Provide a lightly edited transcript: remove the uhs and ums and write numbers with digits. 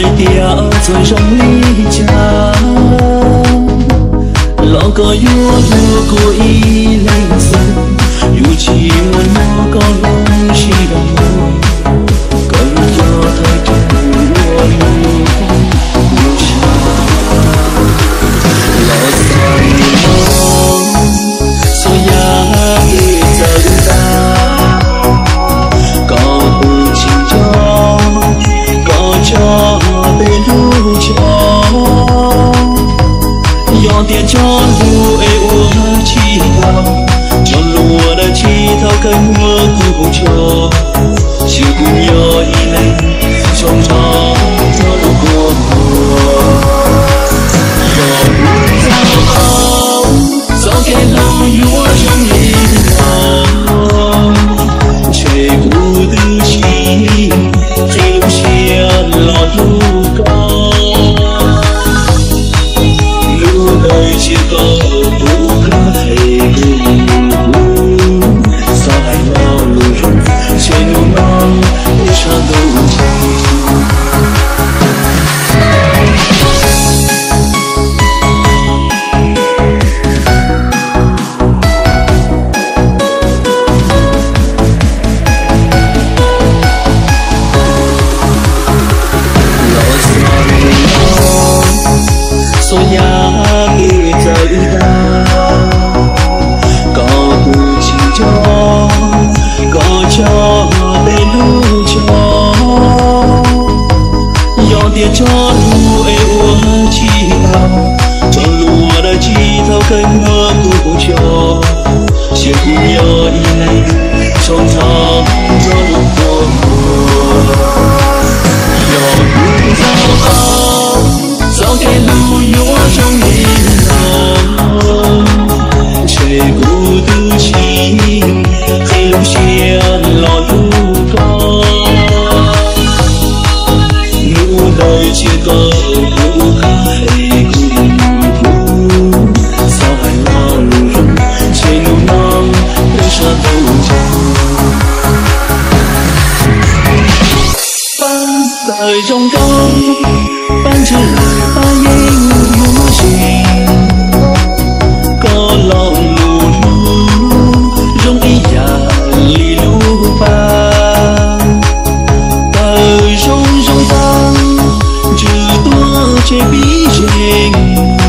tia rồi trong ly trà lo có yêu cô y lên sân yêu chỉ muốn nó có lòng chỉ đồng môi cần cho thời gian luôn yêu cha lo sai mong so ya đi giờ ta có từ chính cho bên lu cho dọn tiền cho lu ê ua chi thao cho lúa đã chi thao cánh mưa cu cho chiều cùng nhau đi lên trong gió cho lu cô gió kề lâu lúa trong nhìn lòng trời cu tư chi khi lúc chia lọt lu con lu đời chia có bố ca hay sao hay lo lu rừng trên lu non để cho đâu so ya đi trời ta có từ chỉ cho bên lu cho dọn tiền cho lu ê ua chi thao cho lúa đã chi thao cánh mưa cu cho chiều cùng nhau đi lên trong gió cho lu cô dọn gió kề lu lúa trong nhìn lòng trời cu tư chi khi lúc chia lọt lu con lu đời chia có bố ca hay cùng sao hay lo lu rừng trên lu non để cho đâu ban đời trong công ban trời ta yên lúa gì có lòng lù lu rong ý già lì lu ba đời rong rong tăng trừ tua chế bí rèn